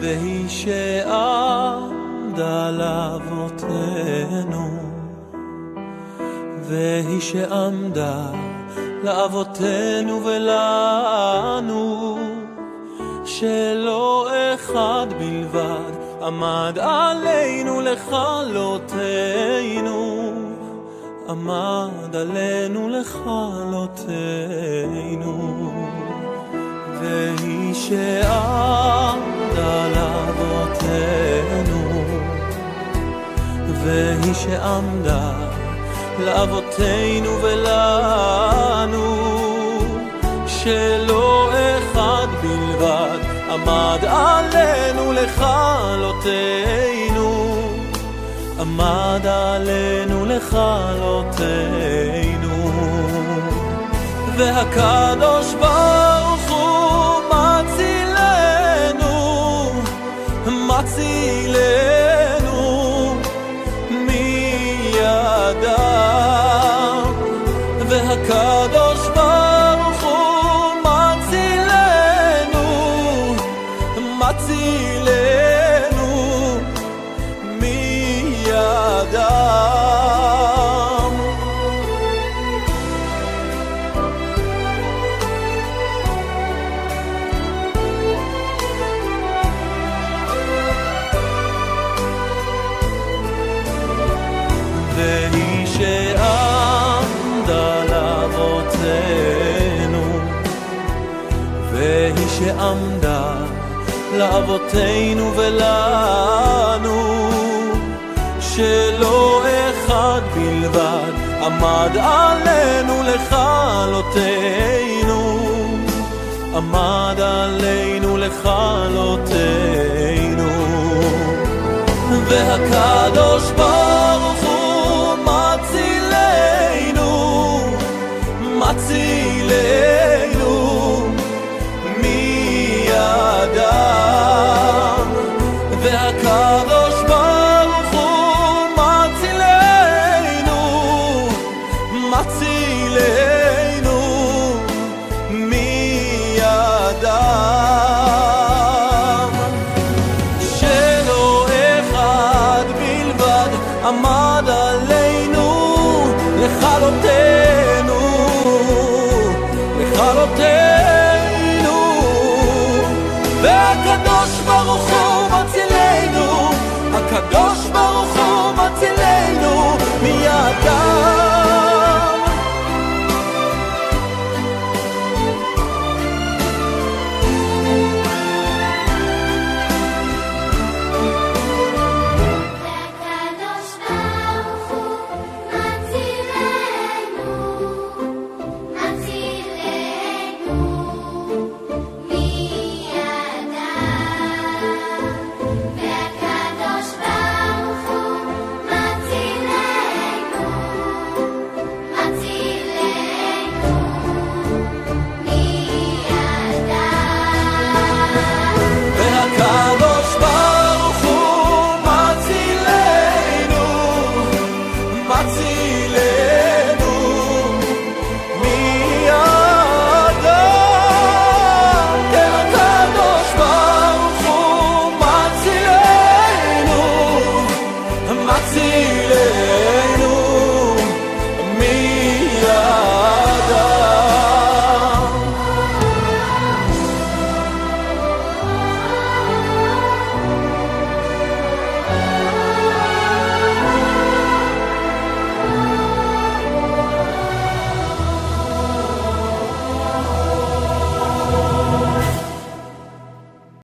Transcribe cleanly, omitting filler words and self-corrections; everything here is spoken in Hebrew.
והיא שעמדה לאבותינו, והיא שעמדה לאבותינו ולנו, שלא אחד בלבד עמד עלינו לכלותנו, עמד עלינו לכלותנו. והיא שעמדה לאבותינו, והיא שעמדה לאבותינו ולנו, שלא אחד בלבד עמד עלינו לכלותנו, עמד עלינו לכלותנו. והקדוש ברוך הוא מצילנו, מצילנו מידם. והקדוש ברוך הוא מצילנו, מצילנו מידם. והיא שעמדה לאבותינו, והיא שעמדה לאבותינו ולנו, שלא אחד בלבד עמד עלינו לכלותנו, עמד עלינו לכלותנו. והקדוש ברוך הוא מצילנו, מצילנו מידם. והקדוש ברוך הוא מצילנו, מצילנו מידם. שלא אחד בלבד עמד עלינו לכלותנו, לכלותנו. והקדוש ברוך הוא מצילנו, הקדוש